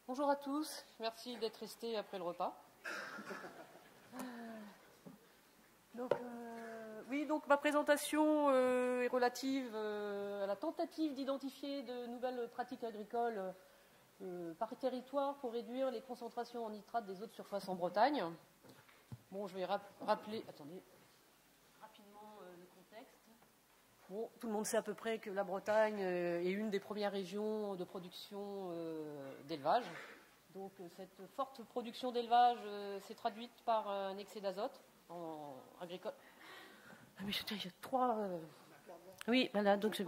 Bonjour à tous, merci d'être restés après le repas. Donc ma présentation est relative à la tentative d'identifier de nouvelles pratiques agricoles par territoire pour réduire les concentrations en nitrate des eaux de surface en Bretagne. Bon, je vais rappeler rapidement le contexte. Bon, tout le monde sait à peu près que la Bretagne est une des premières régions de production d'élevage. Donc cette forte production d'élevage s'est traduite par un excès d'azote en agricole. Ah mais il y a trois. Oui, voilà. Donc,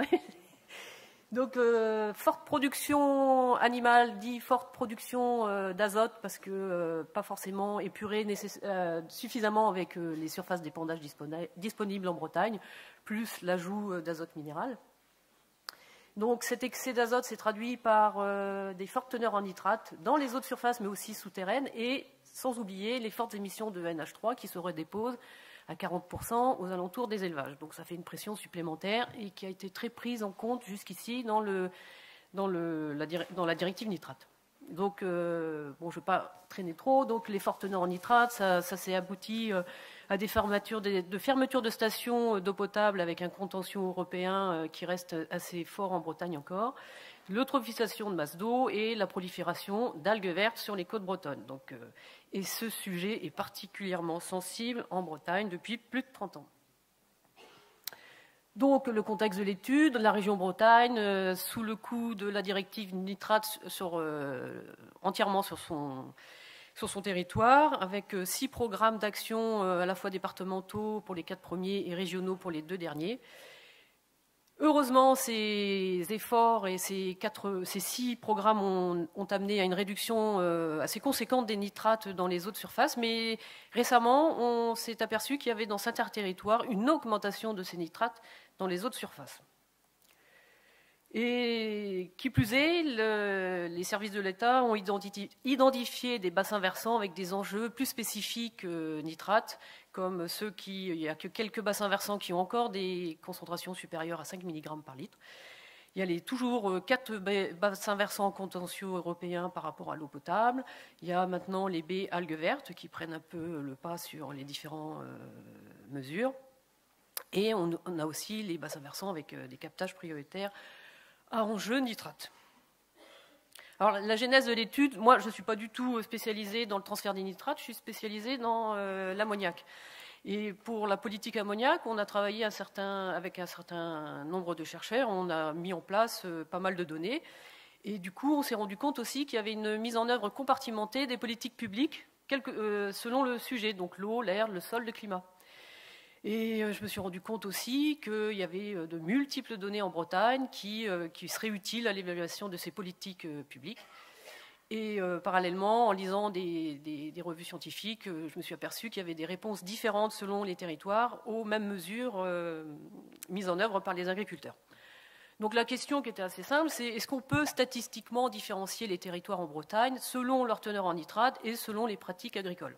forte production animale dit forte production d'azote parce que pas forcément épurée suffisamment avec les surfaces d'épandage disponibles en Bretagne, plus l'ajout d'azote minéral. Donc cet excès d'azote s'est traduit par des fortes teneurs en nitrate dans les eaux de surface mais aussi souterraines et sans oublier les fortes émissions de NH3 qui se redéposent à 40% aux alentours des élevages. Donc ça fait une pression supplémentaire et qui a été très prise en compte jusqu'ici dans la directive nitrate. Donc, je ne vais pas traîner trop. Donc les fortes teneurs en nitrate, ça s'est abouti à des fermetures de stations d'eau potable avec un contentieux européen qui reste assez fort en Bretagne encore, l'eutrophisation de masse d'eau et la prolifération d'algues vertes sur les côtes bretonnes. Donc, et ce sujet est particulièrement sensible en Bretagne depuis plus de 30 ans. Donc, le contexte de l'étude, la région Bretagne, sous le coup de la directive nitrate entièrement sur son territoire, avec 6 programmes d'action à la fois départementaux pour les 4 premiers et régionaux pour les 2 derniers. Heureusement, ces efforts et ces 6 programmes ont amené à une réduction assez conséquente des nitrates dans les eaux de surface, mais récemment, on s'est aperçu qu'il y avait dans certains territoires une augmentation de ces nitrates dans les eaux de surface. Et qui plus est, les services de l'État ont identifié des bassins versants avec des enjeux plus spécifiques nitrates, comme il n'y a que quelques bassins versants qui ont encore des concentrations supérieures à 5 mg par litre. Il y a toujours 4 bassins versants contentieux européens par rapport à l'eau potable. Il y a maintenant les baies algues vertes qui prennent un peu le pas sur les différentes mesures. Et on a aussi les bassins versants avec des captages prioritaires à enjeu nitrate. Alors, la genèse de l'étude, moi, je ne suis pas du tout spécialisée dans le transfert des nitrates, je suis spécialisée dans l'ammoniac. Et pour la politique ammoniac, on a travaillé avec un certain nombre de chercheurs, on a mis en place pas mal de données. Et du coup, on s'est rendu compte aussi qu'il y avait une mise en œuvre compartimentée des politiques publiques selon le sujet, donc l'eau, l'air, le sol, le climat. Et je me suis rendu compte aussi qu'il y avait de multiples données en Bretagne qui seraient utiles à l'évaluation de ces politiques publiques. Et parallèlement, en lisant des revues scientifiques, je me suis aperçu qu'il y avait des réponses différentes selon les territoires aux mêmes mesures mises en œuvre par les agriculteurs. Donc la question qui était assez simple, c'est est-ce qu'on peut statistiquement différencier les territoires en Bretagne selon leur teneur en nitrate et selon les pratiques agricoles?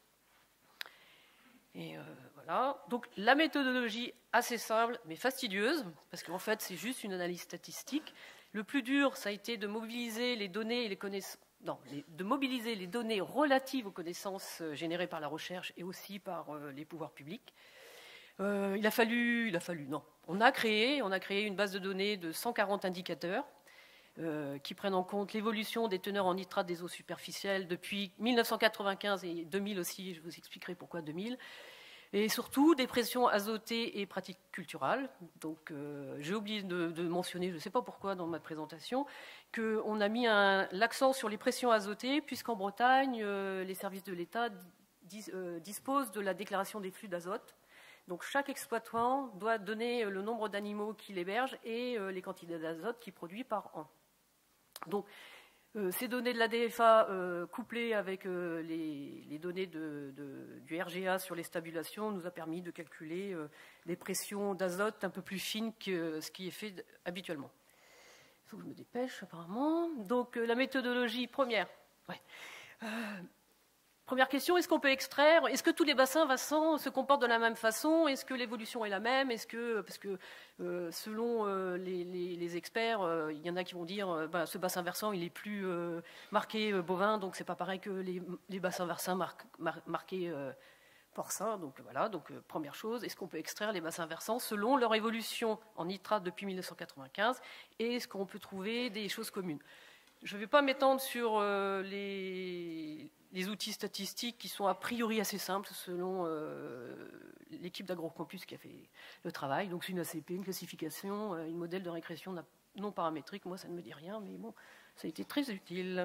Et voilà. Donc la méthodologie assez simple mais fastidieuse, parce qu'en fait c'est juste une analyse statistique. Le plus dur, ça a été de mobiliser les données et de mobiliser les données relatives aux connaissances générées par la recherche et aussi par les pouvoirs publics. On a créé une base de données de 140 indicateurs qui prennent en compte l'évolution des teneurs en nitrate des eaux superficielles depuis 1995 et 2000 aussi, je vous expliquerai pourquoi 2000, et surtout des pressions azotées et pratiques culturales. Donc j'ai oublié de mentionner, je ne sais pas pourquoi dans ma présentation, qu'on a mis l'accent sur les pressions azotées, puisqu'en Bretagne, les services de l'État disposent de la déclaration des flux d'azote. Donc chaque exploitant doit donner le nombre d'animaux qu'il héberge et les quantités d'azote qu'il produit par an. Donc, ces données de la DFA couplées avec les données du RGA sur les stabulations nous a permis de calculer des pressions d'azote un peu plus fines que ce qui est fait habituellement. Il faut que je me dépêche apparemment. Donc la méthodologie première. Ouais. Première question, est-ce qu'on peut extraire? Est-ce que tous les bassins versants se comportent de la même façon? Est-ce que l'évolution est la même? Parce que selon les experts, il y en a qui vont dire ce bassin versant il est plus marqué bovin, donc c'est pas pareil que les bassins versants marqués porcins. Donc voilà, première chose, est-ce qu'on peut extraire les bassins versants selon leur évolution en nitrate depuis 1995? Et est-ce qu'on peut trouver des choses communes? Je ne vais pas m'étendre sur les outils statistiques qui sont a priori assez simples selon l'équipe d'Agrocampus qui a fait le travail. Donc c'est une ACP, une classification, une modèle de régression non paramétrique. Moi, ça ne me dit rien, mais bon, ça a été très utile.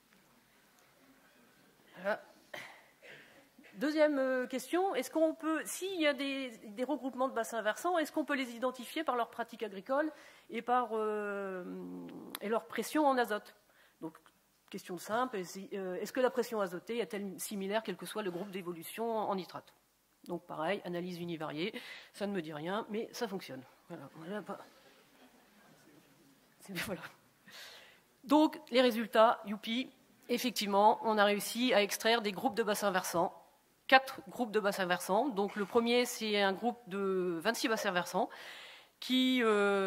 Voilà. Deuxième question, est-ce qu'on peut, s'il y a des regroupements de bassins versants, est-ce qu'on peut les identifier par leur pratique agricole et par et leur pression en azote? Donc, question simple, est-ce que la pression azotée est-elle similaire quel que soit le groupe d'évolution en nitrate? Donc pareil, analyse univariée, ça ne me dit rien, mais ça fonctionne. Voilà. Voilà. Donc, les résultats, youpi, effectivement, on a réussi à extraire des groupes de bassins versants, 4 groupes de bassins versants. Donc le premier, c'est un groupe de 26 bassins versants qui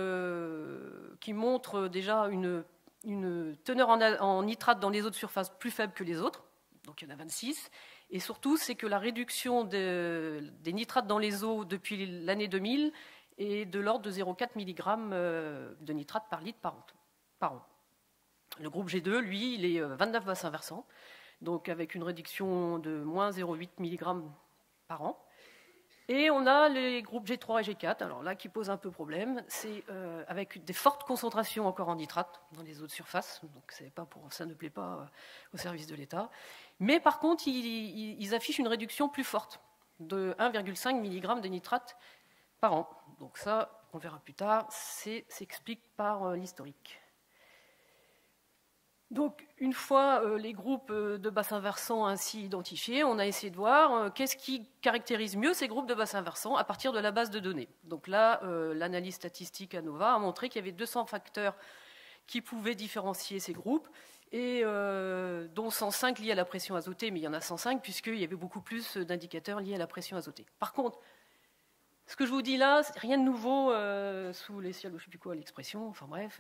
montre déjà une teneur en nitrate dans les eaux de surface plus faible que les autres. Donc il y en a 26. Et surtout, c'est que la réduction des nitrates dans les eaux depuis l'année 2000 est de l'ordre de 0,4 mg de nitrate par litre par an. Le groupe G2, lui, il est 29 bassins versants, donc avec une réduction de moins 0,8 mg par an. Et on a les groupes G3 et G4, alors là qui posent un peu problème, c'est avec des fortes concentrations encore en nitrate dans les eaux de surface, donc ça ne plaît pas au service de l'État. Mais par contre, ils affichent une réduction plus forte, de 1,5 mg de nitrate par an. Donc ça, on verra plus tard, s'explique par l'historique. Donc, une fois les groupes de bassins versants ainsi identifiés, on a essayé de voir qu'est-ce qui caractérise mieux ces groupes de bassins versants à partir de la base de données. Donc là, l'analyse statistique ANOVA a montré qu'il y avait 200 facteurs qui pouvaient différencier ces groupes, et dont 105 liés à la pression azotée, mais il y en a 105 puisqu'il y avait beaucoup plus d'indicateurs liés à la pression azotée. Par contre, ce que je vous dis là, c'est rien de nouveau sous les ciels, je ne sais plus quoi l'expression, enfin bref,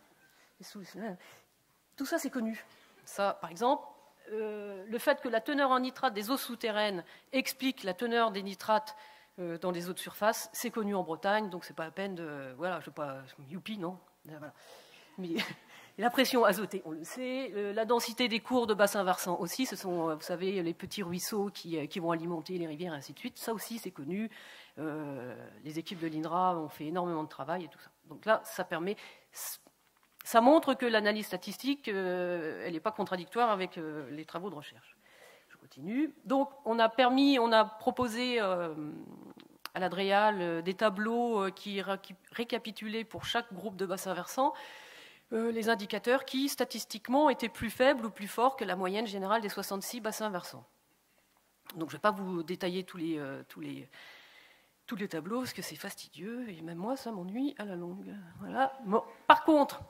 tout ça, c'est connu. Ça, par exemple, le fait que la teneur en nitrate des eaux souterraines explique la teneur des nitrates dans les eaux de surface, c'est connu en Bretagne, donc c'est pas la peine de... Voilà, je ne sais pas... Youpi, non voilà. Mais la pression azotée, on le sait. La densité des cours de bassins versants aussi, ce sont, vous savez, les petits ruisseaux qui vont alimenter les rivières, et ainsi de suite. Ça aussi, c'est connu. Les équipes de l'INRA ont fait énormément de travail et tout ça. Donc là, ça montre que l'analyse statistique, elle n'est pas contradictoire avec les travaux de recherche. Je continue. Donc, on a proposé à l'Adréal des tableaux qui récapitulaient pour chaque groupe de bassins versants les indicateurs qui, statistiquement, étaient plus faibles ou plus forts que la moyenne générale des 66 bassins versants. Donc, je ne vais pas vous détailler tous les tableaux, parce que c'est fastidieux, et même moi, ça m'ennuie à la longue. Voilà. Bon. Par contre,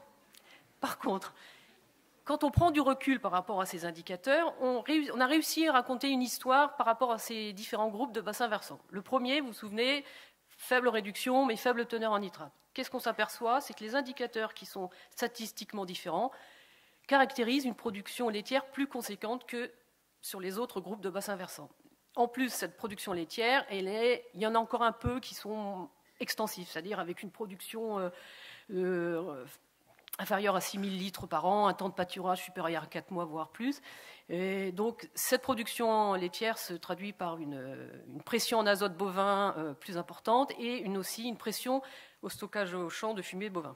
quand on prend du recul par rapport à ces indicateurs, on a réussi à raconter une histoire par rapport à ces différents groupes de bassins versants. Le premier, vous vous souvenez, faible réduction, mais faible teneur en nitrate. Qu'est-ce qu'on s'aperçoit? C'est que les indicateurs qui sont statistiquement différents caractérisent une production laitière plus conséquente que sur les autres groupes de bassins versants. En plus, cette production laitière, il y en a encore un peu qui sont extensifs, c'est-à-dire avec une production inférieure à 6 000 litres par an, un temps de pâturage supérieur à 4 mois, voire plus. Et donc, cette production laitière se traduit par une pression en azote bovin plus importante et aussi une pression au stockage au champ de fumée bovin.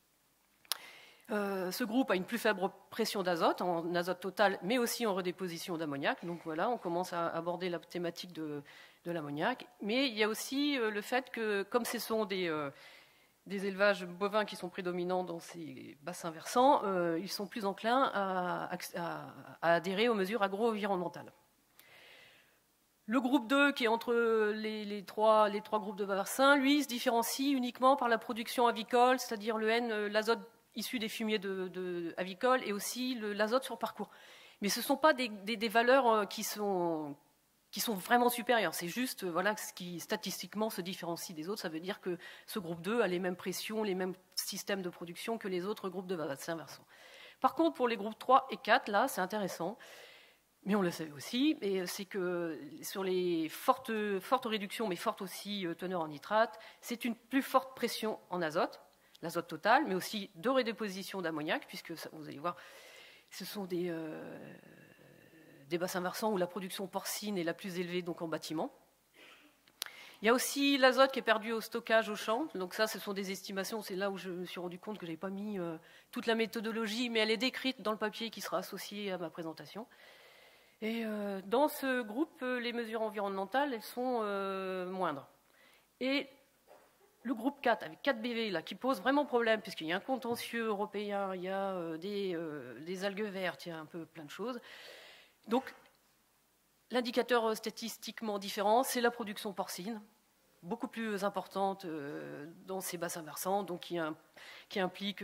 Ce groupe a une plus faible pression d'azote, en azote total, mais aussi en redéposition d'ammoniac. Donc voilà, on commence à aborder la thématique de l'ammoniac. Mais il y a aussi le fait que, comme ce sont des élevages bovins qui sont prédominants dans ces bassins versants, ils sont plus enclins à adhérer aux mesures agro-environnementales. Le groupe 2, qui est entre les trois groupes de bassins, lui, se différencie uniquement par la production avicole, c'est-à-dire le N, l'azote issu des fumiers avicoles, et aussi l'azote sur parcours. Mais ce ne sont pas des valeurs qui sont vraiment supérieures. C'est juste voilà, ce qui statistiquement se différencie des autres. Ça veut dire que ce groupe 2 a les mêmes pressions, les mêmes systèmes de production que les autres groupes de bassins versants. Par contre, pour les groupes 3 et 4, là, c'est intéressant. Mais on le savait aussi, et c'est que sur les fortes réductions, mais fortes aussi teneurs en nitrate, c'est une plus forte pression en azote, l'azote total, mais aussi de redéposition d'ammoniac, puisque ça, vous allez voir, ce sont des bassins versants où la production porcine est la plus élevée, donc en bâtiment. Il y a aussi l'azote qui est perdu au stockage au champ. Donc ça, ce sont des estimations. C'est là où je me suis rendu compte que je n'avais pas mis toute la méthodologie, mais elle est décrite dans le papier qui sera associé à ma présentation. Et dans ce groupe, les mesures environnementales, elles sont moindres. Et le groupe 4, avec 4 BV, là, qui pose vraiment problème, puisqu'il y a un contentieux européen, il y a des algues vertes, il y a un peu plein de choses. Donc, l'indicateur statistiquement différent, c'est la production porcine, beaucoup plus importante dans ces bassins versants, donc qui implique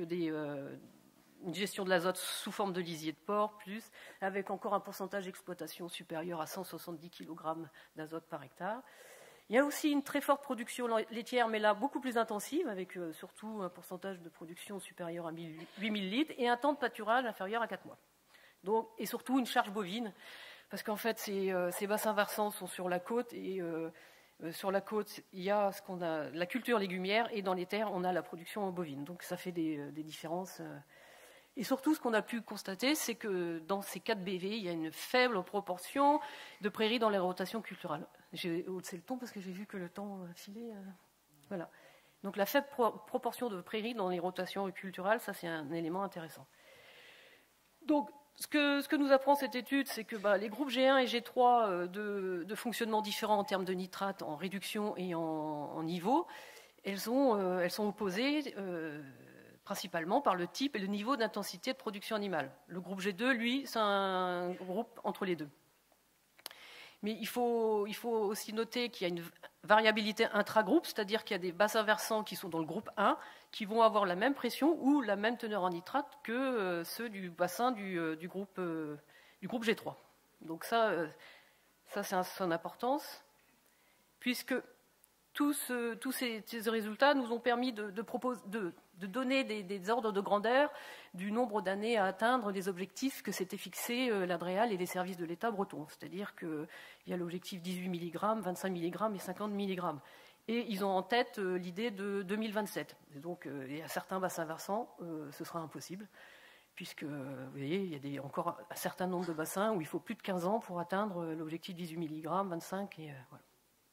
une gestion de l'azote sous forme de lisier de porc, avec encore un pourcentage d'exploitation supérieur à 170 kg d'azote par hectare. Il y a aussi une très forte production laitière, mais là beaucoup plus intensive, avec surtout un pourcentage de production supérieur à 8000 litres et un temps de pâturage inférieur à 4 mois. Donc, et surtout une charge bovine, parce qu'en fait ces bassins versants sont sur la côte, et sur la côte il y a la culture légumière, et dans les terres on a la production bovine. Donc ça fait des différences. Et surtout, ce qu'on a pu constater, c'est que dans ces 4 BV, il y a une faible proportion de prairies dans les rotations culturales. J'ai haussé le ton parce que j'ai vu que le temps filait. Voilà. Donc la faible proportion de prairies dans les rotations culturales, ça c'est un élément intéressant. Donc ce que nous apprend cette étude, c'est que les groupes G1 et G3 de fonctionnement différents en termes de nitrate, en réduction et en niveau, elles sont opposées principalement par le type et le niveau d'intensité de production animale. Le groupe G2, lui, c'est un groupe entre les deux. Mais il faut aussi noter qu'il y a une variabilité intragroupe, c'est-à-dire qu'il y a des bassins versants qui sont dans le groupe 1, qui vont avoir la même pression ou la même teneur en nitrate que ceux du bassin du groupe G3. Donc ça c'est son importance, puisque tous ces résultats nous ont permis de donner des ordres de grandeur du nombre d'années à atteindre les objectifs que s'étaient fixés l'ADREAL et les services de l'État bretons. C'est-à-dire qu'il y a l'objectif 18 mg, 25 mg et 50 mg. Et ils ont en tête l'idée de 2027. Et donc, il y a certains bassins versants, ce sera impossible, puisque, vous voyez, il y a encore un certain nombre de bassins où il faut plus de 15 ans pour atteindre l'objectif 18 mg, 25 et voilà.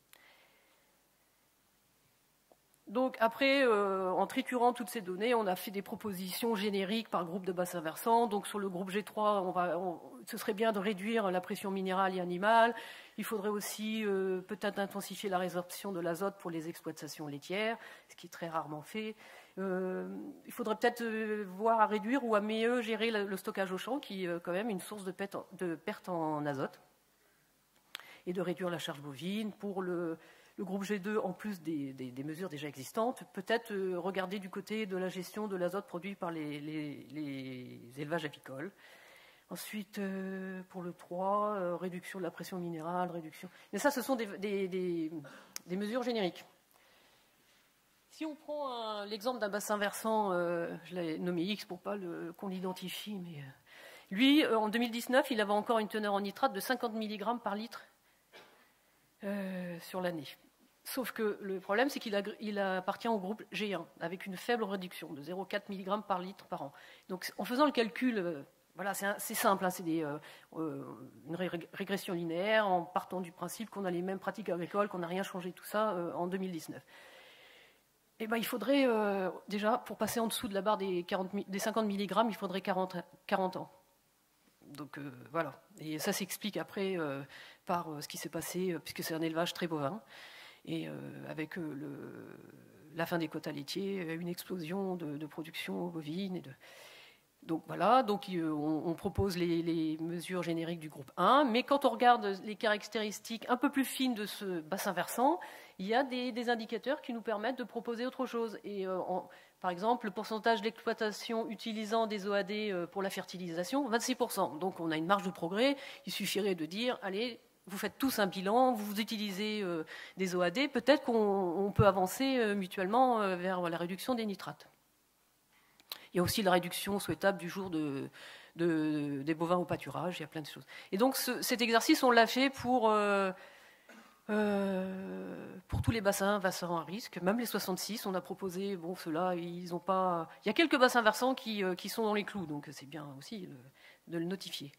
Donc après, en triturant toutes ces données, on a fait des propositions génériques par groupe de bassins versants. Donc sur le groupe G3, ce serait bien de réduire la pression minérale et animale. Il faudrait aussi peut-être intensifier la résorption de l'azote pour les exploitations laitières, ce qui est très rarement fait. Il faudrait peut-être voir à réduire ou à mieux gérer le stockage au champ, qui est quand même une source de perte en azote, et de réduire la charge bovine. Pour le groupe G2, en plus des mesures déjà existantes, peut-être regarder du côté de la gestion de l'azote produit par les élevages avicoles. Ensuite, pour le 3, réduction de la pression minérale, réduction... Mais ça, ce sont des mesures génériques. Si on prend l'exemple d'un bassin versant, je l'ai nommé X pour pas qu'on l'identifie, mais lui, en 2019, il avait encore une teneur en nitrate de 50 mg par litre sur l'année. Sauf que le problème, c'est qu'il appartient au groupe G1, avec une faible réduction de 0,4 mg par litre par an. Donc, en faisant le calcul, voilà, c'est simple, hein, c'est une régression linéaire, en partant du principe qu'on a les mêmes pratiques agricoles, qu'on n'a rien changé, tout ça, en 2019. Et il faudrait, déjà, pour passer en dessous de la barre des 50 mg, il faudrait 40 ans. Donc, voilà. Et ça s'explique après par ce qui s'est passé, puisque c'est un élevage très bovin. Et avec la fin des quotas laitiers, une explosion de production bovine. Donc voilà, on propose les mesures génériques du groupe 1, mais quand on regarde les caractéristiques un peu plus fines de ce bassin versant, il y a des indicateurs qui nous permettent de proposer autre chose. Et Par exemple, le pourcentage d'exploitation utilisant des OAD pour la fertilisation, 26%. Donc on a une marge de progrès. Il suffirait de dire, allez, vous faites tous un bilan, vous utilisez des OAD, peut-être qu'on peut avancer mutuellement vers la réduction des nitrates. Il y a aussi la réduction souhaitable du jour des bovins au pâturage, il y a plein de choses. Et donc cet exercice, on l'a fait pour tous les bassins versants à risque, même les 66, on a proposé, bon, ceux-là, ils n'ont pas... Il y a quelques bassins versants qui sont dans les clous, donc c'est bien aussi de le notifier.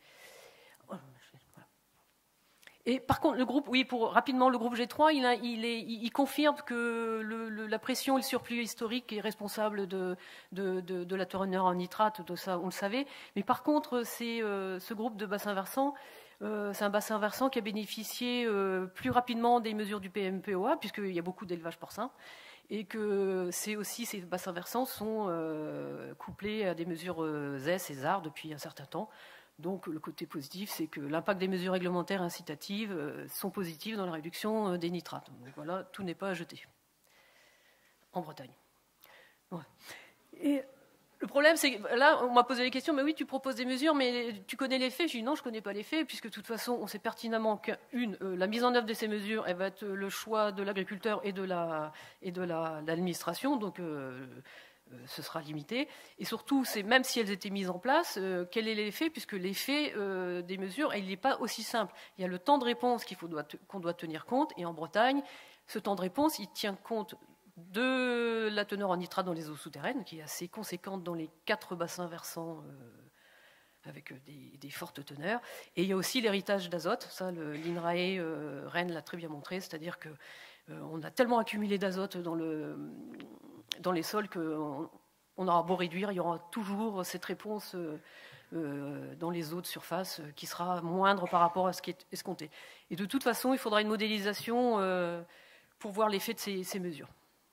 Et par contre, le groupe, oui, rapidement, le groupe G3, il confirme que la pression et le surplus historique est responsable de la teneur en nitrate, de ça, on le savait. Mais par contre, ce groupe de bassins versants, c'est un bassin versant qui a bénéficié plus rapidement des mesures du PMPOA, puisqu'il y a beaucoup d'élevage porcin, et que c'est aussi ces bassins versants sont couplés à des mesures ZES et ZAR depuis un certain temps. Donc le côté positif, c'est que l'impact des mesures réglementaires incitatives sont positifs dans la réduction des nitrates. Donc voilà, tout n'est pas à jeter en Bretagne. Ouais. Et le problème, c'est que là, on m'a posé les questions, mais oui, tu proposes des mesures, mais tu connais les faits. Je dis non, je ne connais pas les faits, puisque de toute façon, on sait pertinemment que, la mise en œuvre de ces mesures, elle va être le choix de l'agriculteur et de l'administration, donc ce sera limité. Et surtout, c'est même si elles étaient mises en place, quel est l'effet, puisque l'effet des mesures, il n'est pas aussi simple. Il y a le temps de réponse qu'on doit tenir compte, et en Bretagne, ce temps de réponse, il tient compte de la teneur en nitrate dans les eaux souterraines, qui est assez conséquente dans les 4 bassins versants avec des fortes teneurs. Et il y a aussi l'héritage d'azote. Ça, l'INRAE Rennes l'a très bien montré, c'est-à-dire qu'on a tellement accumulé d'azote dans les sols qu'on aura beau réduire, il y aura toujours cette réponse dans les eaux de surface qui sera moindre par rapport à ce qui est escompté. Et de toute façon, il faudra une modélisation pour voir l'effet de ces mesures.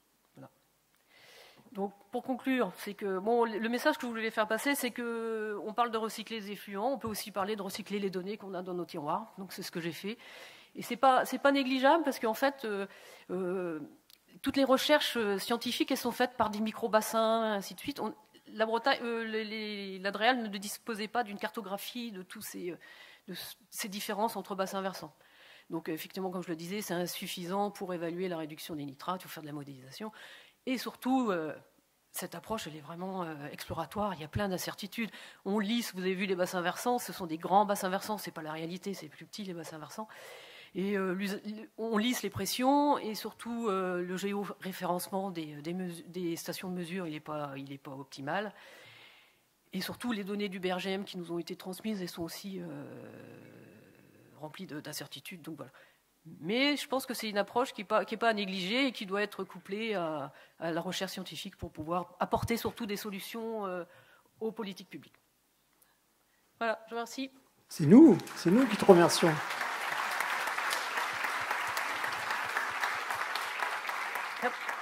Donc, pour conclure, c'est que bon, le message que je voulais faire passer, c'est qu'on parle de recycler les effluents, on peut aussi parler de recycler les données qu'on a dans nos tiroirs. Donc, c'est ce que j'ai fait. Et c'est pas négligeable parce qu'en fait, toutes les recherches scientifiques, elles sont faites par des micro-bassins, ainsi de suite. L'Adréal ne disposait pas d'une cartographie de ces différences entre bassins versants. Donc, effectivement, comme je le disais, c'est insuffisant pour évaluer la réduction des nitrates ou faire de la modélisation. Et surtout, cette approche, elle est vraiment exploratoire. Il y a plein d'incertitudes. On lisse, vous avez vu les bassins versants, ce sont des grands bassins versants, ce n'est pas la réalité, c'est plus petit les bassins versants. Et on lisse les pressions et surtout le géoréférencement des stations de mesure, il n'est pas optimal. Et surtout, les données du BRGM qui nous ont été transmises, elles sont aussi remplies d'incertitudes. Donc voilà. Mais je pense que c'est une approche qui n'est pas à négliger et qui doit être couplée à la recherche scientifique pour pouvoir apporter surtout des solutions aux politiques publiques. Voilà, je vous remercie. C'est nous qui te remercions. Yep.